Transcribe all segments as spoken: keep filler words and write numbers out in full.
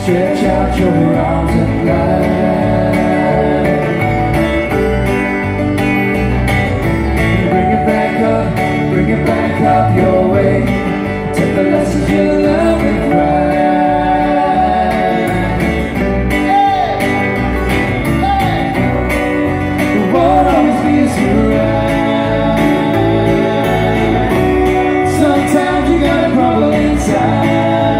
stretch out your arms and fly. Bring it back up, bring it back up your way. Take the lessons you learned with pride. It won't always be as right. Sometimes you gotta crumble inside.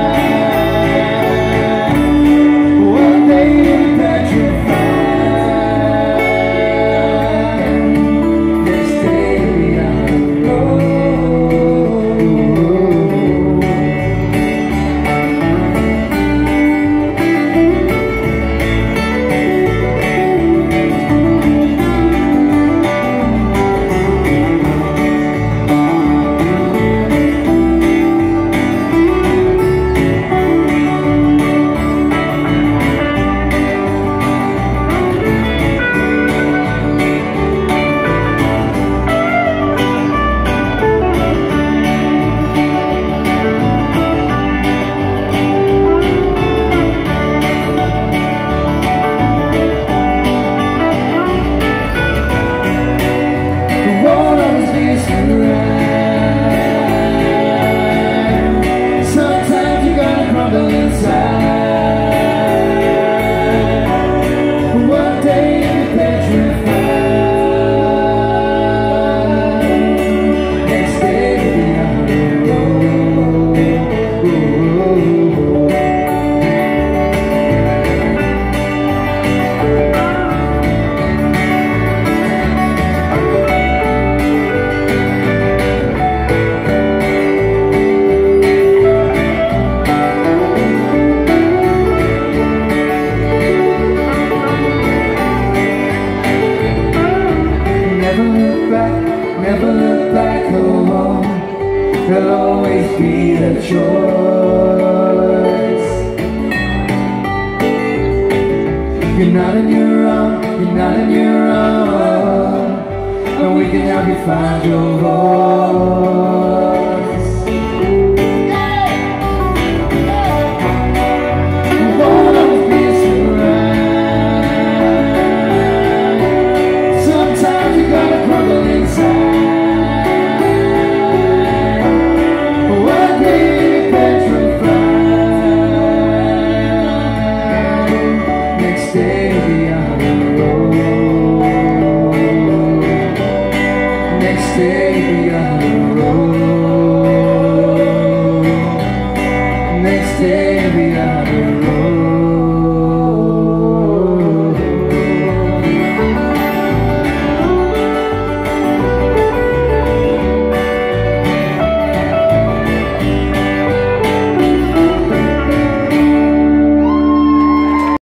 Sometimes you gotta crumble inside. One day you'll be petrified. Next day you'll be on the never look back, oh, oh. There'll always be the choice. You're not on your own, you're not on your own, and we can help you find your voice.